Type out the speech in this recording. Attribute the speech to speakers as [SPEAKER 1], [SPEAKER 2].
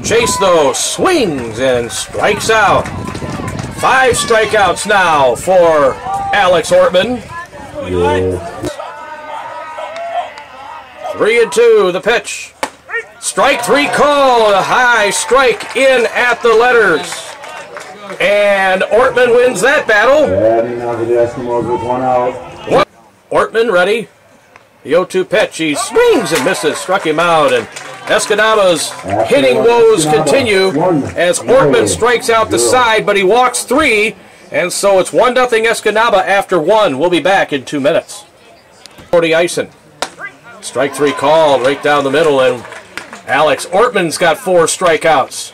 [SPEAKER 1] Chase though swings and strikes out. 5 strikeouts now for Alex Ortman. 3-2 the pitch. Strike 3 call. A high strike in at the letters. And Ortman wins that battle. Ortman ready. The 0-2 pitch. He swings and misses. Struck him out. And Escanava's hitting woes continue as Ortman strikes out the side, but he walks 3. And so it's 1-0 Escanava after 1. We'll be back in 2 minutes. 40 icing. Strike 3 called right down the middle, and Alex Ortman's got 4 strikeouts.